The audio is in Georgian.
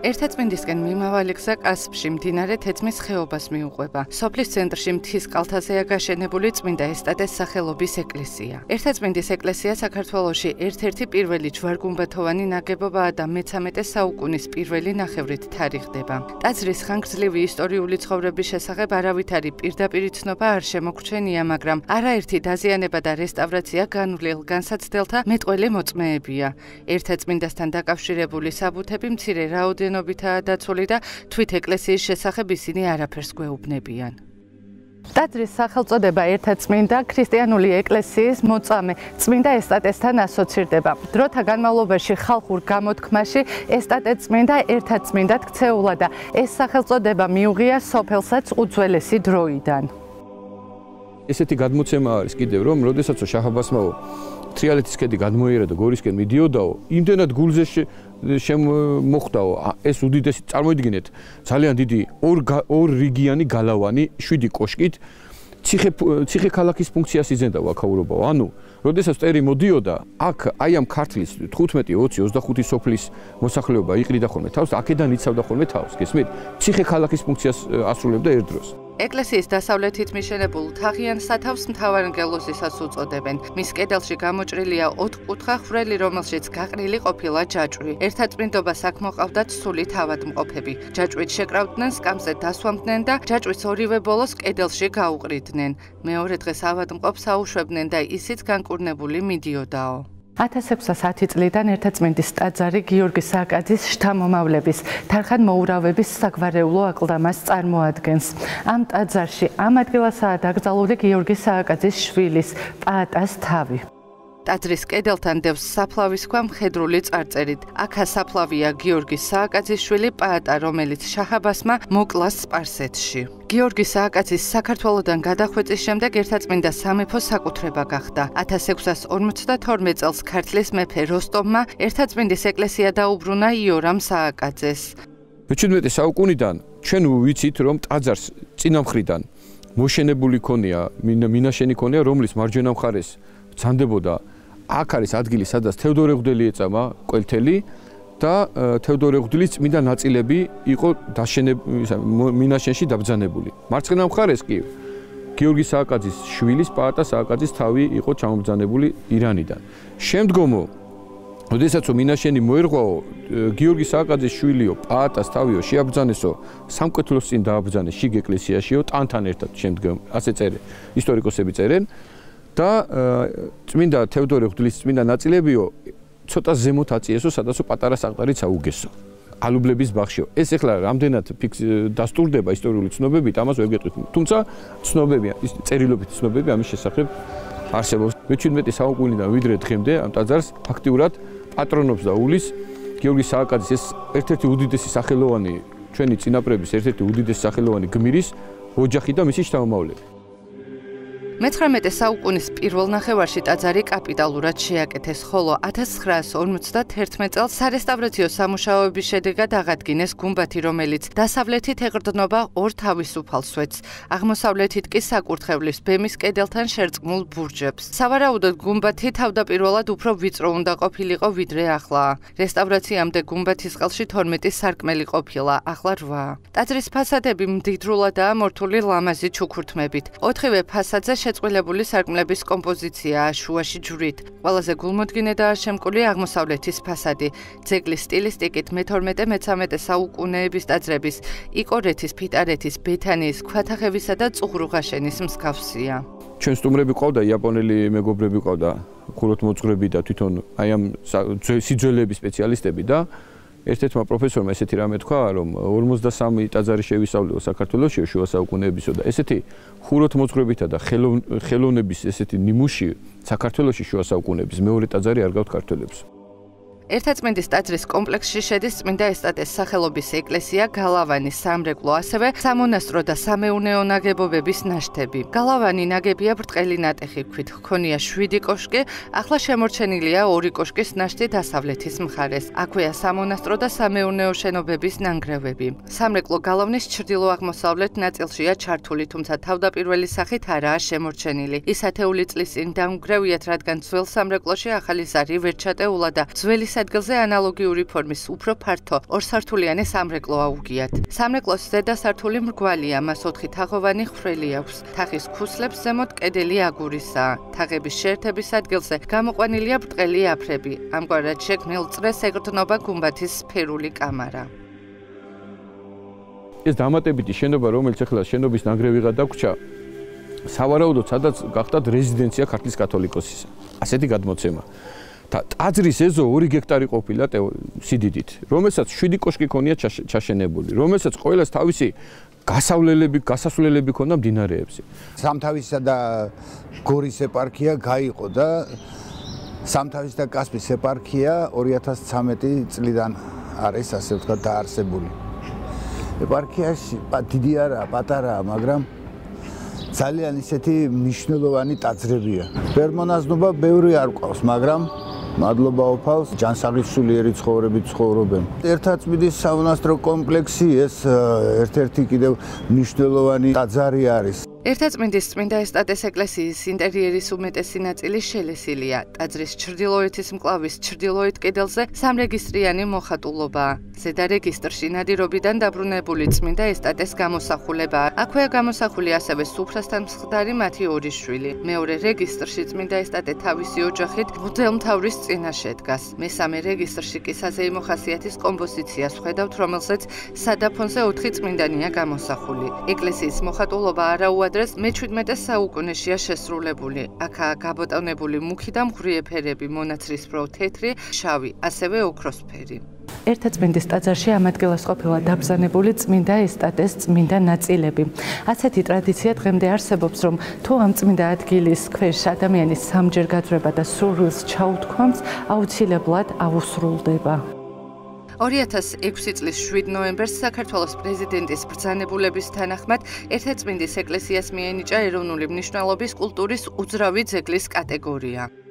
ერთაწმინდისკენ მიმავალი გზა კასპში მდინარე თეძმის ხეობას მიუყვება. სოფლის ცენტრში მთის კალთაზეა გაშენებული წმინდა ესტატეს სახელობის ეკლესია. ერთაწმინდის ეკლესია საქართველოში ერთ-ერთი პირველი ჯვარგუმბათოვანი ნაგებობაა და მე-13 საუკუნის პირველი ნახევრით თარიღდება. ტაძრის ხანგრძლივი ისტორიული ცხოვრების შესახებ არავითარი პირდაპირი ცნობა არ შემოგრჩენია, მაგრამ არაერთი დაზიანება და რესტავრაცია განვლილ განსაცდელთა მეტყველი მოწმეებია. ერთაწმინდასთან დაკავშირებული საბუთები მცირე რაოდენობითაა დაცული და თვით ეკლესიის შესახებ ისინი არაფერს გვეუბნებიან. ტაძრის სახელწოდება ერთაწმინდა ქრისტიანული ეკლესიის მოწამე წმინდა ესტატესთან ასოცირდება. დროთა განმავლობაში ხალხურ გამოთქმაში ესტატე წმინდა ერთაწმინდად ქცეულა და ეს სახელწოდება მიუღია სოფელსაც უძველესი დროიდან. ესეთი გადმოცემა არის კიდევ, რომ როდესაც შაჰ-აბასმაო თრიალეთის ქედი გადმოიერა და გორისკენ მიდიოდაო, იმდენად გულზე მოხვდაო ეს უდიდესი, წარმოიდგინეთ, ძალიან დიდი ორ რიგიანი გალავანი 7 კოშკით ციხე ქალაქის ფუნქციას იძენდაო აქაურობაო. ანუ, როდესაც ტერი მოდიოდა, აქ აი ამ ქართლის 15, 20, 25 სოფლის მოსახლეობა იყრიდა ხოლმე თავს, აქედან იცავდა ხოლმე თავს, გესმით? ციხე ქალაქის ფუნქციას ასრულებდა ერთდროს. ეკლესიის დასავლეთით მიშენებულ თაღიან სათავს მთავარანგელოზისას უწოდებენ. მის კედელში გამოჭრილია 4 კუთხა ხვრელი, რომელშიც გაყრილი ყოფილა ჯაჭვი. ერთაწმინდობას აქ მოყავდათ სული თავადმყოფები. ჯაჭვით შეკრავდნენ, სკამზე დასვამდნენ და ჯაჭვის ორივე ბოლოს კედელში გაუყრიდნენ. მეორე დღეს ავადმყოფს აუშვებდნენ და ისიც განკურნებული მიდიოდაო. 1610 წლიდან ერთაწმინდის ტაძარი გიორგი სააკაძის შთამომავლების თარხან მოურავების საგვარეულო აკლდამას წარმოადგენს. ამ ტაძარში ამ ადგილასაა დაკრძალული გიორგი სააკაძის შვილის პაატას თავი. ტაძრის კედელთან დევს საფლავის ქვა მხედრული წარწერით. აქა საფლავია გიორგი სააკაძის შვილი პაატა, რომელიც შაჰ-აბასმა მოკლა სპარსეთში. გიორგი სააკაძის საქართველოდან გადახვეწის შემდეგ ერთაწმინდა სამეფო საკუთრება გახდა. 1652 წელს ქართლის მეფე როსტომმა ერთაწმინდის ეკლესია დაუბრუნა იორამ სააკაძეს. მე-17 საუკუნიდან ჩვენ ვიცით, რომ ტაძარს წინა მხრიდან მოშენებული ქონია, მინაშენი ქონია, რომლის მარჯვენა მხარეს ბრძანდებოდა. აქ არის ადგილი, სადაც თევდორე ღვდელი ეწამა კველთელი და თევდორე ღვდლის წმინდა ნაწილები იყო მინაშენში დაბრძანებული. მარცხენა მხარეს კი გიორგი სააკაძის შვილის პაატა სააკაძის თავი იყო ჩამობრძანებული ირანიდან. შემდგომო, როდესაც მინაშენი მოერღვაო, გიორგი სააკაძის შვილიო პაატას თავიო შეაბრძანესო, სამკვეთლოს წინ დააბრძანეს შიგ ეკლესიაშიო, ტანთან ერთად შემდგომ, ასე წერენ ისტორიკოსები წერენ. და წმინდა თევდორე ღვდლის წმინდა ნაწილებიო ცოტა ზემოთ აწიესო, სადაც პატარა საყდარიც აუგესო. ალუბლების ბაღშიო. ეს ეხლა რამდენად დასტურდება ისტორიული ცნობებით, ამას ვერ გეტყვით. თუმცა ცნობებია, წერილობითი ცნობები ამის შესახებ არსებობს. მე-17 საუკუნიდან ვიდრე დღემდე ამ ტაძარს ფაქტიურად პატრონობს და უვლის გიორგი სააკაძის ეს ერთ-ერთი უდიდესი სახელოვანი ჩვენი წინაპრების ერთ-ერთი უდიდესი სახელოვანი გმირის ოჯახი და მისი შთამომავლები. მე-19 საუკუნის პირველ ნახევარში ტაძარი კაპიტალურად შეაკეთეს, ხოლო 1951 წელს სარესტავრაციო სამუშაოების შედეგად აღადგინეს გუმბათი, რომელიც დასავლეთით ეყრდნობა ორ თავისუფალ სვეტს, აღმოსავლეთით კი საკურთხევლის ბემის კედელთან შერწყმულ ბურჯებს. სავარაუდოდ გუმბათი თავდაპირველად უფრო ვიწრო უნდა ყოფილიყო, ვიდრე ახლა. რესტავრაციამდე გუმბათის ყელში 12 სარკმელი ყოფილა, ახლა 8. ტაძრის ფასადები მდიდრულადაა მორთული ლამაზი ჩუქურთმებით. 4-ვე ფასადზე შეწყვილებული სარკმლების კომპოზიციაა შუაში ჯვრით. ყველაზე გულმოდგინედაა შემკული აღმოსავლეთის ფასადი. ძეგლის სტილისტიკით მე-12-მე-13 საუკუნეების ტაძრების იკორეთის, ფიტარეთის, ბეთანიის, ქვათახევისა და წუღრუღაშენის მსგავსია. ჩვენ სტუმრები ყავდა, იაპონელი მეგობრები ყავდა, ხუროთმოძღვრები და თვითონ აი ამ სიძველეების სპეციალისტები და ერთ-ერთმა პროფესორმა ესეთი რამე თქვა, რომ 43 ტაძარი შევისწავლეო საქართველოში შუა საუკუნეებისო და ესეთი ხუროთმოძღვრებითა და ხელოვნების ესეთი ნიმუში საქართველოში შუა საუკუნეების მეორე ტაძარი არ გაქვთ ქართველებს. ერთაწმინდის ტაძრის კომპლექსში შედის წმინდა ესტატეს სახელობის ეკლესია, გალავანი, სამრეკლო, ასევე სამონასტრო და სამეუნეო ნაგებობების ნაშთები. გალავანი ნაგებია ბრტყელი ნატეხი ქვით, ჰქონია 7 კოშკი, ახლა შემორჩენილია 2 კოშკის ნაშთი დასავლეთის მხარეს. აქვეა სამონასტრო და სამეუნეო შენობების ნანგრევები. სამრეკლო გალავნის ჩრდილო-აღმოსავლეთ ნაწილშია ჩართული, თუმცა თავდაპირველი სახით არაა შემორჩენილი. ის ათეული წლის წინ დამგრევიათ, რადგან ძველ სამრეკლოში ახალი ზარი ვერ ჩატეულა და ძველი ადგილზე ანალოგიური ფორმის უფრო ფართო ორსართულიანი სამრეკლო აუგიათ. სამრეკლოს ზედა სართული მრგვალია, მას 4 თაღოვანი ხვრელი აქვს. თაღის ქუსლებს ზემოთ კედელი აგურისაა. თაღების შეერთების ადგილზე გამოყვანილია ბრტყელი აფრები. ამგვარად შექმნილ წრეს ეგრძნობა გუმბათის სფერული კამარა. ეს დამატებითი შენობა, რომელიც ახლა შენობის ნანგრევიღა დაგვრჩა, სავარაუდოდ სადაც გახდათ რეზიდენცია ქართლის კათოლიკოსისა. ასეთი გადმოცემა. და ტაძრის ეზო 2 გექტარი ყოფილა სიდიდით, რომელსაც 7 კოშკი ქონია ჩაშენებული, რომელსაც ყოველას თავისი გასასვლელები ქონდა მდინარეებზე. სამთავისისა და გორის ეპარქია გაიყო და სამთავის და კასპის ეპარქია 2013 წლიდან არის ასე ვთქვათ დაარსებული. ეპარქიაში დიდი არაა, პატარაა, მაგრამ ძალიან ისეთი მნიშვნელოვანი ტაძრებია. პერმონაზნობა ბევრი არ ყავს, მაგრამ მადლობა უფალს ჯანსაღისულიერი ცხოვრებით ცხოვრობენ. ერთაწმინდის სამონასტრო კომპლექსი ეს ერთ-ერთი კიდევ მნიშვნელოვანი ტაძარი არის. ერთაწმინდის წმინდა ესტატეს ეკლესიის ინტერიერის უმეტესი ნაწილი შელესილია. ტაძრის ჩრდილოეთის მკლავის ჩრდილოეთ კედელზე სამრეგისტრიანი მოხატულობაა. ზედა რეგისტრში ნადირობიდან დაბრუნებული წმინდა ესტატეს გამოსახულებაა. აქვეა გამოსახული ასევე სუფრასთან მსხდარი მათი 2 შვილი. მეორე რეგისტრში წმინდა ესტატე თავისი ოჯახით მღვდელმთავრის წინაშე დგას. მესამე რეგისტრში კი საზეიმო ხასიათის კომპოზიციას ვხედავთ, რომელზეც სადაფონზე 4 წმინდანია გამოსახული. ეკლესიის მოხატულობა არაუადრეს მე-17 საუკუნეშია შესრულებული. აქაა გაბატონებული მუქი და მღვრი ეფერები, მონაცრისფრო, თეთრი, შავი, ასევე ოქროსფერი. ერთაწმინდის ტაძარში ამ ადგილას ყოფილა დაბრძანებული წმინდა ესტატეს წმინდა ნაწილები. ასეთი ტრადიცია დღემდე არსებობს, რომ თუ ამ წმინდა ადგილის ქვეშ ადამიანის სამჯერ გაძვრება და სურვილს ჩაუთქვამს, აუცილებლად აუსრულდება. 2006 წლის 7 ნოემბერს საქართველოს პრეზიდენტის ბრძანებულების თანახმად ერთაწმინდის ეკლესიას მიენიჭა ეროვნული მნიშვნელობის კულტურის უძრავი ძეგლის კატეგორია.